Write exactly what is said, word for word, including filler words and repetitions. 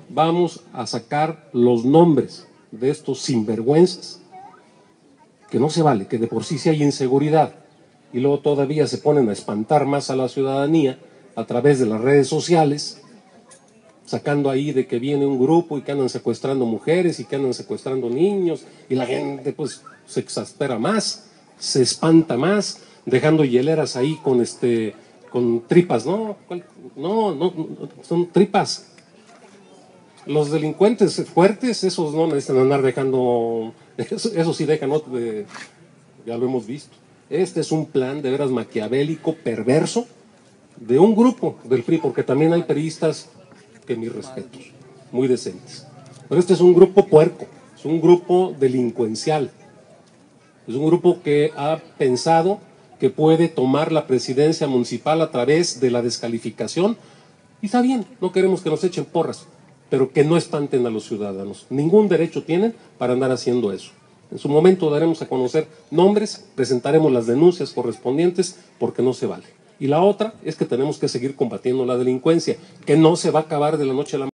vamos a sacar los nombres de estos sinvergüenzas, que no se vale, que de por sí sí hay inseguridad, y luego todavía se ponen a espantar más a la ciudadanía a través de las redes sociales, sacando ahí de que viene un grupo y que andan secuestrando mujeres y que andan secuestrando niños, y la gente pues se exaspera más, se espanta más, dejando hieleras ahí con este con tripas, no, no, no, son tripas. Los delincuentes fuertes, esos no necesitan andar dejando, eso, eso sí dejan, ¿no? De, ya lo hemos visto. Este es un plan de veras maquiavélico, perverso, de un grupo del P R I, porque también hay periodistas que mis respetos, muy decentes. Pero este es un grupo puerco, es un grupo delincuencial, es un grupo que ha pensado que puede tomar la presidencia municipal a través de la descalificación, y está bien, no queremos que nos echen porras, pero que no espanten a los ciudadanos. Ningún derecho tienen para andar haciendo eso. En su momento daremos a conocer nombres, presentaremos las denuncias correspondientes, porque no se vale. Y la otra es que tenemos que seguir combatiendo la delincuencia, que no se va a acabar de la noche a la mañana.